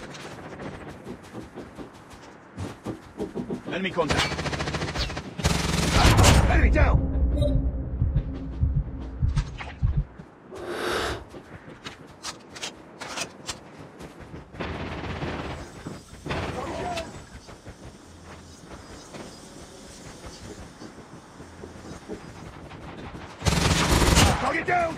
Enemy contact. Enemy down! Target down!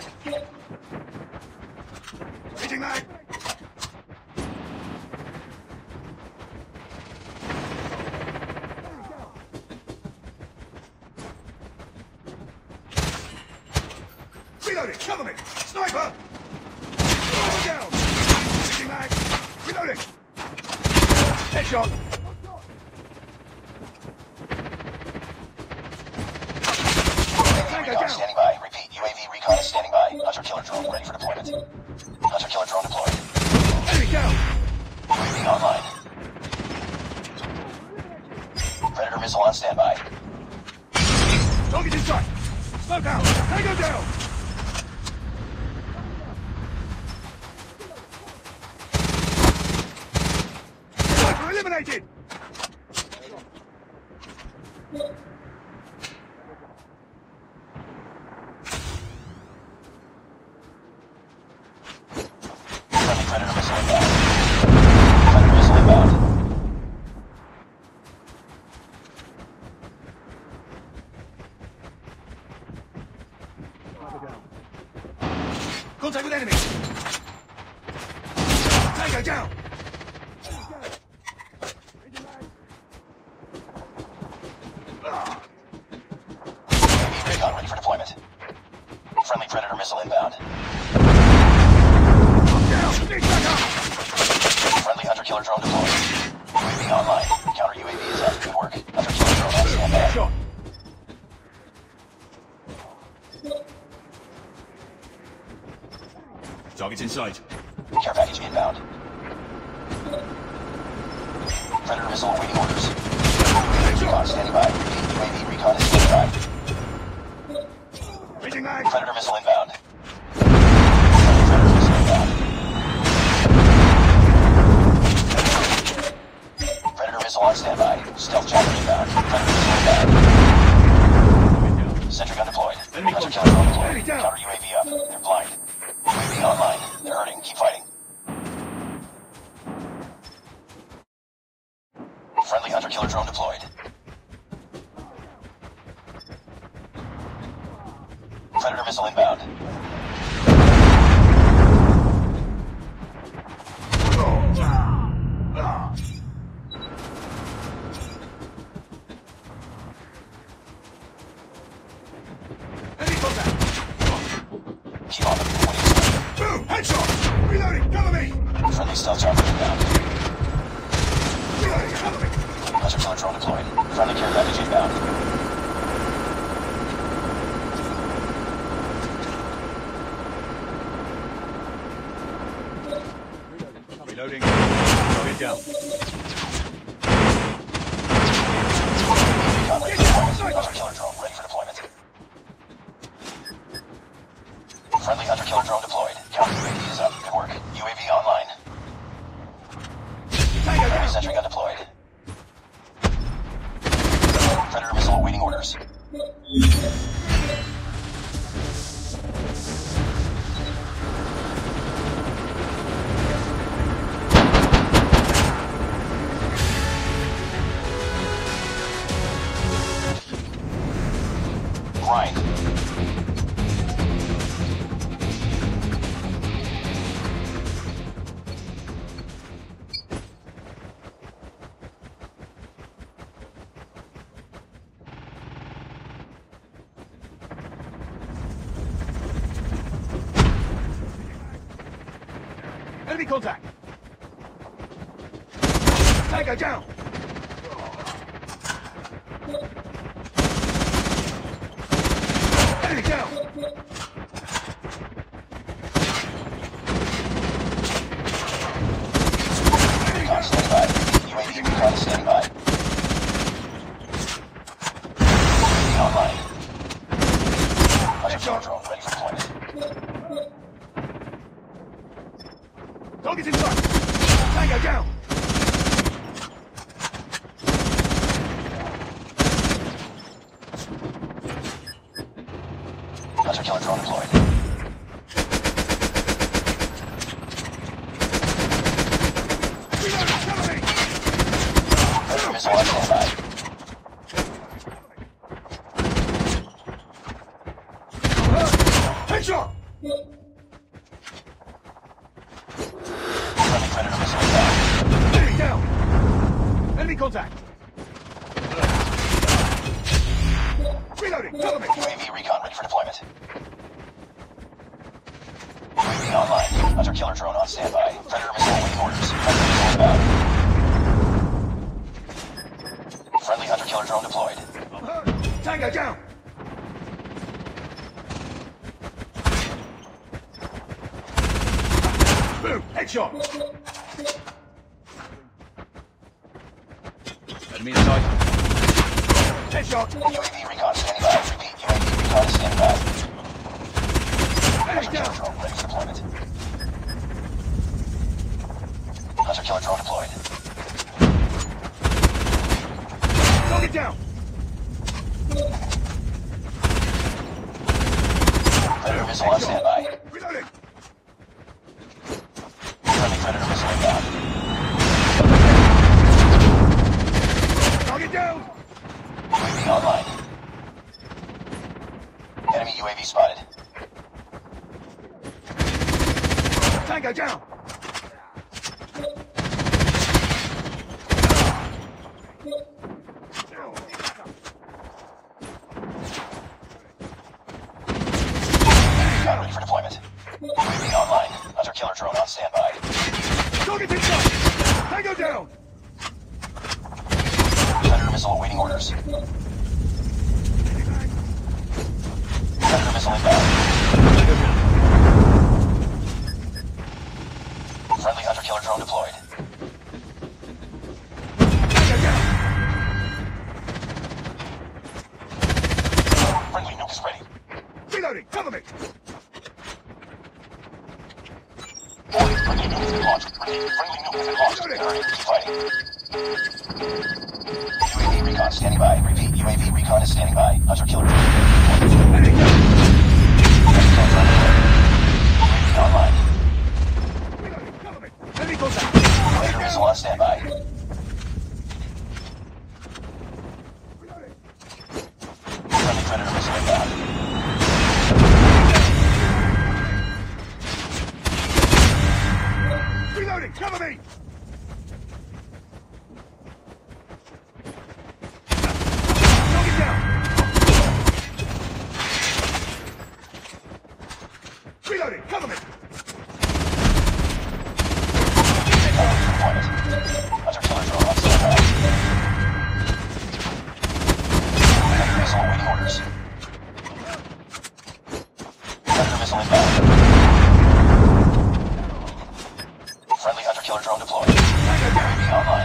Hitting mag! Reloading! Cover me! Sniper! Sniper down! Hitting mag! Reloading! Headshot! UAV recon standing by. Repeat, UAV recon is standing by. Hunter-killer drone ready for deployment. Hunter-killer drone deployed. Enemy down! UAV online. Predator missile on standby. Target in sight! Smoke out! Tango down! Sniper eliminated! Friendly Predator missile inbound. Predator missile inbound. Contact with enemy! Tango down! UAV recon ready for deployment. Friendly Predator missile inbound. Down! Big back up! Friendly Hunter-killer drone deployed. UAV online. Counter UAV is up. Good work. Hunter-killer drone on standby. Shot! Target's in sight. Care package inbound. Predator missile awaiting orders. Recon standing by. UAV recon is standing by. Hitting mag! Predator missile inbound. Friendly Predator missile inbound. Predator missile on standby. Stealth chopper inbound. Predator missile inbound. Sentry gun deployed. Enemy Hunter-killer drone deployed. Enemy down. Counter UAV up. They're blind. UAV online. They're hurting. Keep fighting. Friendly Hunter-killer drone deployed. Predator missile inbound. Enemy contact! Keep on them. Boom! Headshot! Reloading! Cover me! Friendly stealth chopper inbound. Reloading! Cover me! Hunter-killer drone deployed. Friendly care package inbound. Reloading. Target down. Recon ready for deployment. Hunter-killer drone ready for deployment. Friendly Hunter-killer drone deployed. Counter UAV is up. Good work. UAV online. Tango Enemy down! sentry gun deployed. Predator missile awaiting orders. Grind. Enemy contact! Tango down! Enemy down! Recon standing by. UAV recon is standing by. UAV online. Hunter-killer drone ready for deployment. Target's in sight! Tango down! Hunter killer drone deployed. Reloading! Cover me! Predator missile on standby. Headshot! Friendly Predator missile inbound. Enemy down! Enemy contact! Reloading! Cover me! UAV recon ready for deployment. UAV online. Hunter killer drone on standby. Predator missile awaiting orders. Predator missile inbound. Friendly hunter killer drone deployed. I'm hurt! Tango down! Boom! Headshot! Enemy inside. Headshot! UAV recon standing by. Repeat, UAV recon is standing by. Enemy Hunter killer down! drone ready for deployment. Hunter killer drone deployed. Target down! Predator missile on standby. Reloading! Friendly Predator missile inbound. Target down! UAV online. Enemy UAV spotted. Tango down! Recon ready for deployment. UAV online. Hunter killer drone on standby. Target inside! Tango down! Predator missile awaiting orders. Predator missile inbound. Friendly hunter killer drone deployed. Tango down! Friendly nuke is ready. Reloading! Cover me! Friendly nuke has been launched. Friendly nuke has been launched. Returning. Keep fighting. UAV recon standing by. Repeat, UAV recon is standing by. Hunter killer drone. Enemy down! Hunter killer drone deployed. UAV online. Reloading! Cover me! Enemy contact! Predator missile on standby. Reloading! Friendly Predator missile inbound. Reloading! Cover me! Target down! Reloading! Cover me! Deployment. Hunter killer drone on standby. Predator missile awaiting orders. Predator missile inbound. Friendly hunter killer drone deployed. UAV online.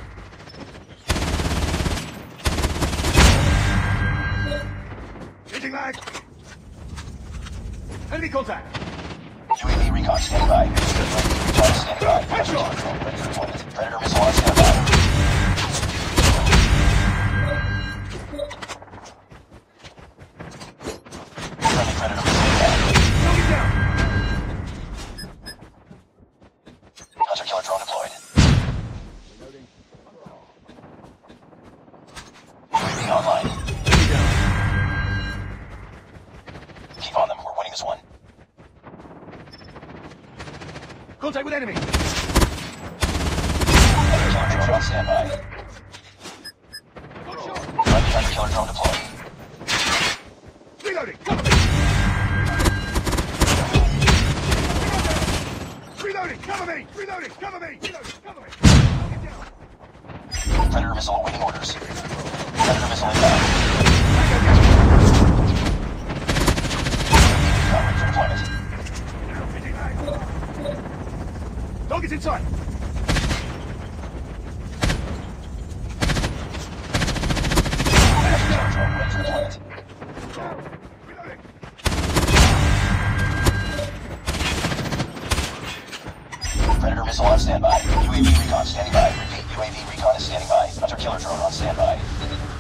Hitting lag! Enemy contact! UAV recon standing by. UAV recon is standing by. Hunter killer drone ready for deployment. Predator missile on standby. Friendly Predator missile inbound. Target down! Hunter killer drone deployed. UAV online. Enemy down! Keep on them. We're winning this one. Contact with enemy! Hunter killer drone on standby. Friendly hunter killer drone deployed. Reloading! Cover me! Reloading! Cover me! Reloading! Cover me! Reloading! Cover me! Target down! Predator missile awaiting orders. Predator missile inbound. Tango down! Recon ready for deployment. Hitting lag! Target's inside! Hunter killer drone ready for deployment. Reloading! Predator missile on standby. UAV recon standing by. Repeat, UAV recon is standing by. Hunter killer drone on standby.